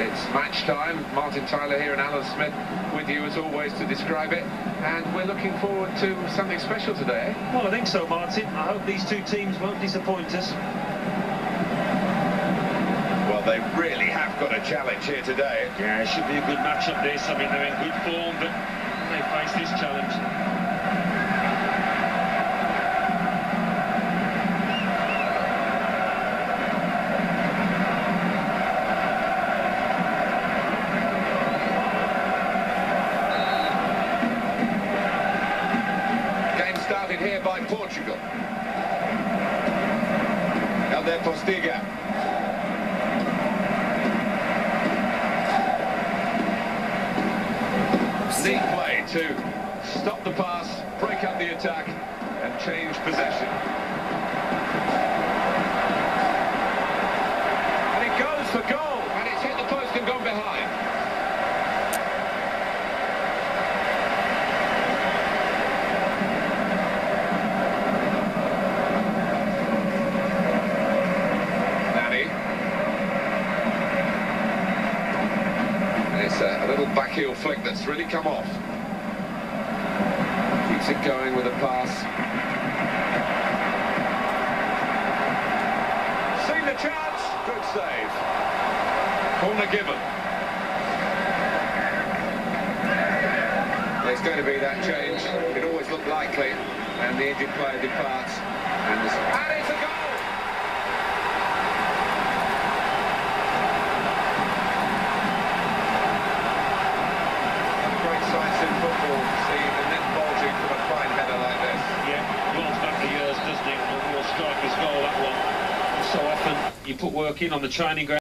It's match time. Martin Tyler here and Alan Smith with you as always to describe it, and we're looking forward to something special today. Well, I think so, Martin. I hope these two teams won't disappoint us. Well, they really have got a challenge here today. Yeah, it should be a good match-up this. I mean, they're in good form, but they face this challenge. Started here by Portugal. Helder Postiga. Neat play to stop the pass, break up the attack and change possession. And it goes for goal, and it's hit the post and gone behind. It's a little backheel flick that's really come off. Keeps it going with a pass. Seen the chance. Good save. Corner given. There's going to be that change. It always looked likely. And the injured player departs. And it's a goal! In football, see the net bulging from a fine header like this. Yeah, rolls back the years, doesn't it? A real striker's goal, that one. So often you put work in on the training ground.